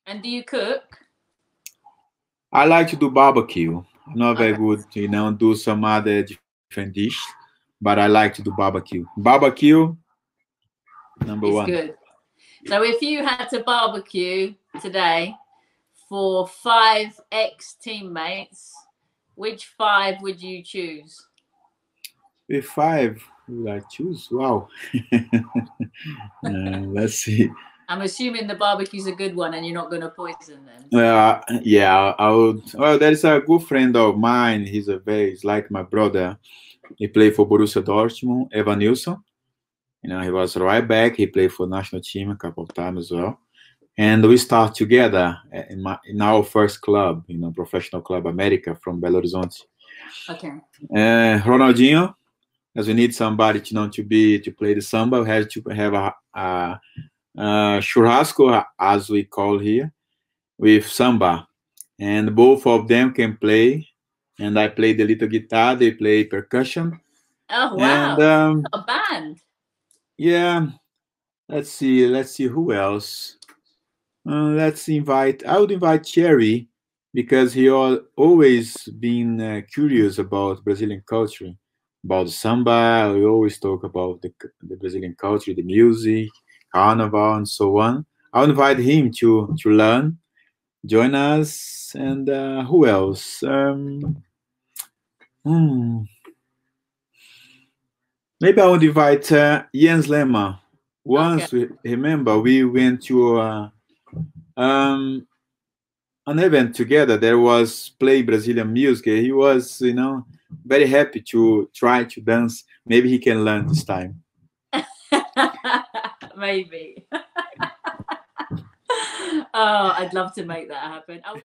And do you cook? I like to do barbecue. I'm not very Okay. good, do some other different dish, but I like to do barbecue. Barbecue, number It's one. good. So if you had to barbecue today for 5 ex-teammates, which 5 would you choose? With 5, would I choose? Wow. Let's see. I'm assuming the barbecue's a good one and you're not going to poison them. Yeah, I would. Well, there's a good friend of mine. He's like my brother. He played for Borussia Dortmund, Evan Nilsson. He was right back. He played for national team a couple of times as well. And we start together in our first club, professional club America from Belo Horizonte. Okay. Ronaldinho, as we need somebody to play the samba, we have to have a churrasco, as we call here, with samba, and both of them can play. And I play the little guitar, they play percussion. Oh wow! And, a band. Yeah. Let's see who else. I would invite Thierry, because he always been curious about Brazilian culture, about the samba. We always talk about the Brazilian culture, the music, carnival, and so on. I'll invite him to learn, join us. And who else? Maybe I would invite Jens Lehmann. Once, okay. we went to an event together. There was play Brazilian music. He was, very happy to try to dance. Maybe he can learn this time. Maybe. Oh, I'd love to make that happen.